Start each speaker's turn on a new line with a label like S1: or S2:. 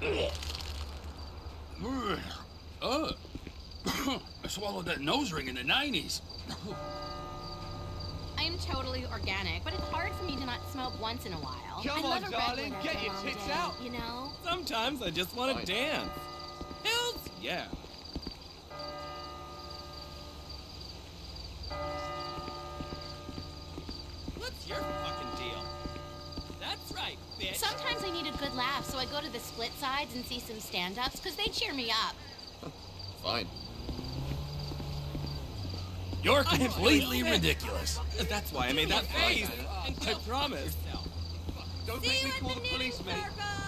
S1: I swallowed that nose ring in the 90s.
S2: I'm totally organic, but it's hard for me to not smoke once in a while.
S3: Come on, darling, get your tits out.
S2: You know?
S4: Sometimes I just want to dance. Hells yeah. What's your fucking deal? That's right, bitch.
S2: Sometimes I need a good laugh, so I go to the split sides and see some stand-ups, because they cheer me up.
S3: Fine.
S1: You're completely ridiculous.
S4: That's why I made that face. I promise.
S3: Don't make me call the police, mate.